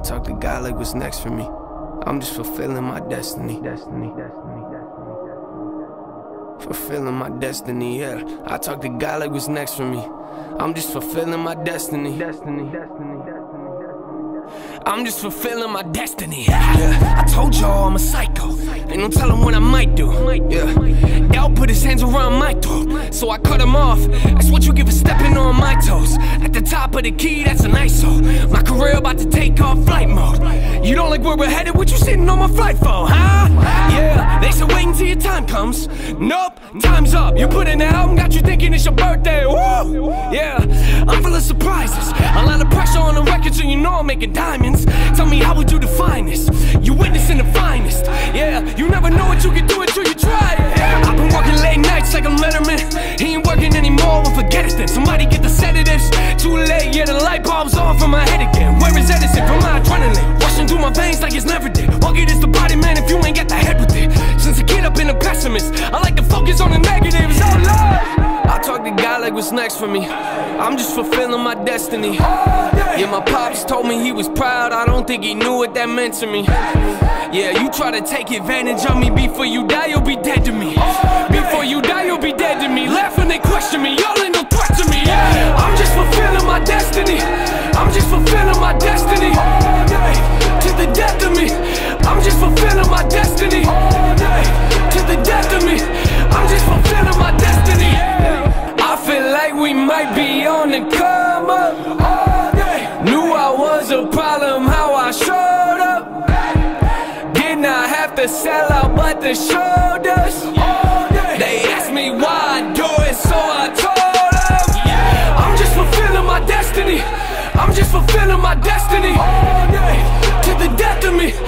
talk to God like what's next for me. I'm just fulfilling my destiny. Fulfilling my destiny, yeah. I talk to God like what's next for me. I'm just fulfilling my destiny. I'm just fulfilling my destiny. Yeah. I told y'all I'm a psycho. Ain't no telling what I might do. Yeah. L put his hands around my throat, so I cut him off. That's what you give for stepping on my toes. At the top of the key, that's an ISO. My career about to take off flight mode. You don't like where we're headed? What you sitting on my flight for, huh? Yeah. They said wait until your time comes. Nope, time's up. You put in the album, got you thinking it's your birthday. Woo! Yeah. I'm full of surprises. A lot of pressure on the record, so you know I'm making diamonds. Tell me, how would you define this? You witnessing the finest. Yeah, you never know what you can do until you try it. I've been working late nights like a Letterman. He ain't working anymore, well forget it then. Somebody get the sedatives. Too late, yeah, the light bulb's on from my head again. Where is Edison from my adrenaline? Rushing through my veins like it's never did. Bucket is the body, man, if you ain't got the head with it. Since a kid I've been a pessimist. I like to focus on the negatives, oh Lord. I talk to God like what's next for me. I'm just fulfilling my destiny. Yeah, my pops told me he was proud. I don't think he knew what that meant to me. Yeah, you try to take advantage of me. Before you die, you'll be dead to me. Before you die, you'll be dead to me. Laugh when they question me, y'all ain't no threat to me. Yeah, I'm just fulfilling my destiny. I'm just fulfilling my destiny. To the death of me, I'm just fulfilling my destiny. To the death of me, I'm just fulfilling my destiny. I feel like we might be on the come up. Knew I was a problem, how I showed up. Did not have to sell out, but the show does. They asked me why I do it, so I told them I'm just fulfilling my destiny. I'm just fulfilling my destiny. To the death of me,